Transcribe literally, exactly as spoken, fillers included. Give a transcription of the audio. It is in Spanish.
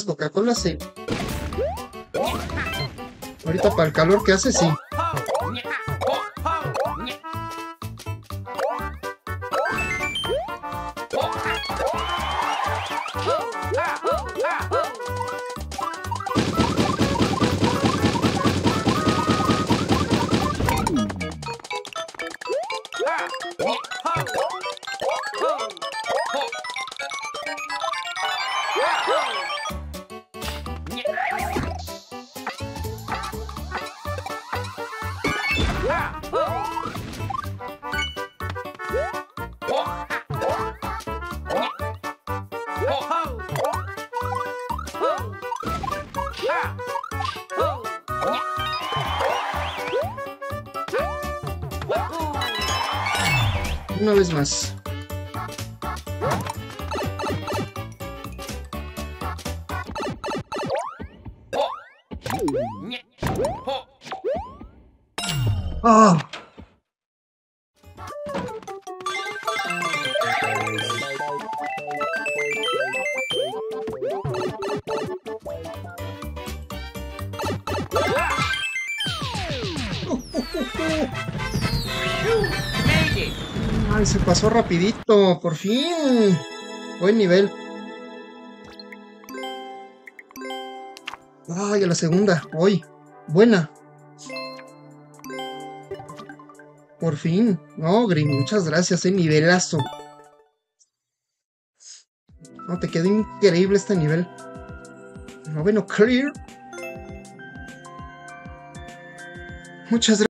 Coca-Cola, sí. Ahorita para el calor que hace, sí. Una vez más. ¡Ah! Ay, se pasó rapidito, por fin. Buen nivel. Ay, a la segunda, hoy. Buena. Por fin. No, Grim, muchas gracias, eh, nivelazo. No, te quedó increíble este nivel. Noveno clear. Muchas gracias.